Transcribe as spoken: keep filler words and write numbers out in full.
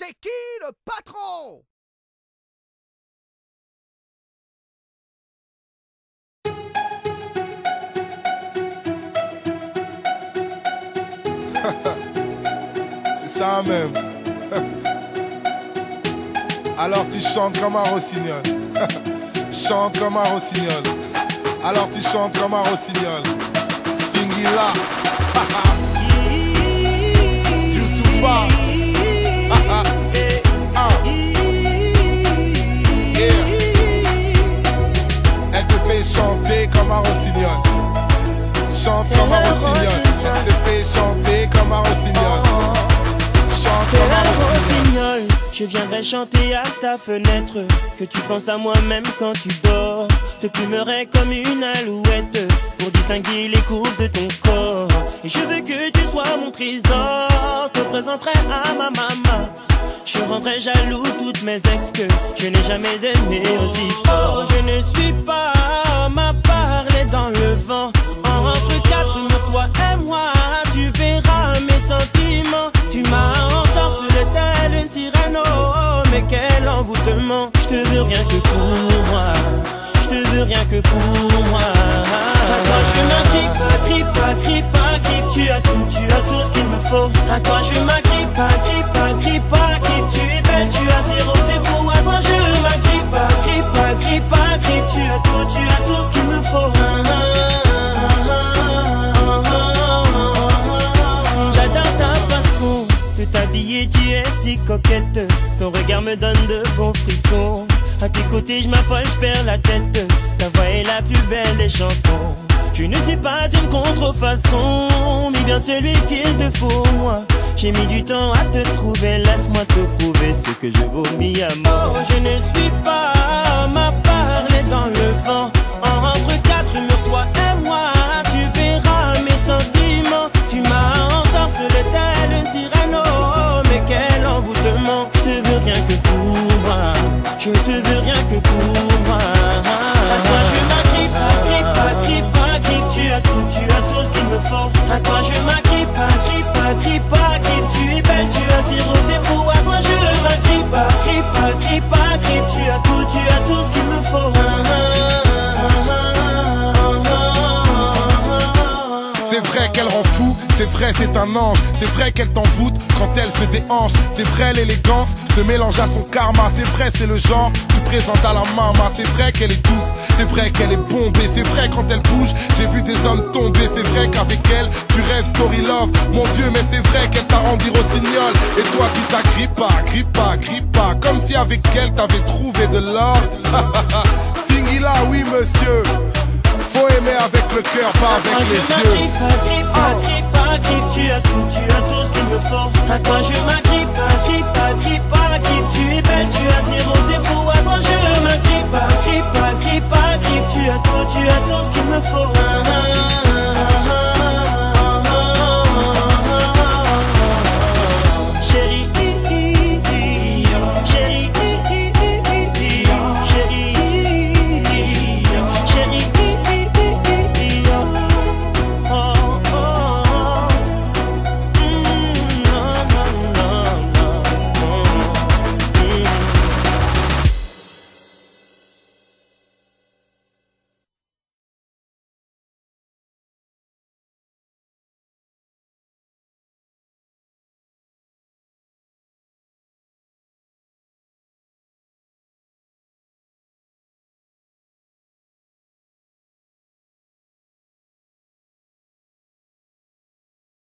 C'est qui le patron? C'est ça même. Alors tu chantes comme un rossignol. Chante comme un rossignol. Alors tu chantes comme un rossignol. Singila. Youssoufa. Ah. Yeah. Elle te fait chanter comme un rossignol. Chante comme un rossignol. Elle te fait chanter comme un rossignol. Chante comme un rossignol. Je viendrai chanter à ta fenêtre, que tu penses à moi même quand tu dors. Te plumerai comme une alouette pour distinguer les courbes de ton corps. Et je veux que tu sois mon trésor. Te présenterai à ma maman. Je rendrai jaloux toutes mes ex que je n'ai jamais aimé aussi fort. Je ne suis pas homme à parler dans le vent. Entre quatre murs, toi et moi, tu verras mes sentiments. Tu m'as ensorcelé telle une sirène, oh, mais quel envoûtement. Je te veux rien que pour moi, je te veux rien que pour moi. À toi je m'agrippe, agrippe, agrippe, agrippe. Tu as tout, tu as tout ce qu'il me faut. À toi je m'agrippe, agrippe, agrippe, agrippe. Tu es belle, tu as zéro défaut. À toi je m'agrippe, agrippe, agrippe, agrippe. Tu as tout, tu as tout ce qu'il me faut. J'adore ta façon de t'habiller, tu es si coquette. Ton regard me donne de bons frissons. À tes côtés je m'affole, je perds la tête. Ta voix est la plus belle des chansons. Je ne suis pas une contrefaçon, mais bien celui qu'il te faut moi. J'ai mis du temps à te trouver, laisse-moi te prouver ce que je vomis à mort. Je ne suis pas homme à parler dans le vent. Entre quatre murs, toi et moi, tu verras mes sentiments. Tu m'as ensorcelé telle une sirène, oh, mais quel envoûtement. Je te veux rien que pour moi, je te veux rien que pour moi. À toi je m'agrippe, agrippe, agrippe, agrippe. Tu as tout, tu as tout ce qu'il me faut. À toi je m'agrippe, agrippe, agrippe, agrippe. Tu es belle, tu as zéro défaut. À toi je m'agrippe, agrippe, agrippe, agrippe. Tu as tout, tu as tout ce qu'il me faut. C'est vrai qu'elle rend fou, c'est vrai c'est un ange. C'est vrai qu'elle t'envoûte quand elle se déhanche. C'est vrai l'élégance se mélange à son karma. C'est vrai c'est le genre tu présentes à la maman. C'est vrai qu'elle est douce, c'est vrai qu'elle est bombée. C'est vrai quand elle bouge, j'ai vu des hommes tomber. C'est vrai qu'avec elle, tu rêves story love. Mon Dieu mais c'est vrai qu'elle t'a rendu rossignol. Et toi tu t'agrippes pas, grippe pas, grippe pas. Comme si avec elle t'avais trouvé de l'or. Singila oui monsieur. Faut aimer avec le cœur, pas avec les yeux. Agrippe, agrippe, agrippe, agrippe. Tu as tout, tu as tout ce qu'il me faut. À toi je m'agrippe, agrippe, agrippe, agrippe. Tu es belle, tu as zéro défaut. À toi je m'agrippe, agrippe, agrippe, agrippe. Tu as tout, tu as tout ce qu'il me faut.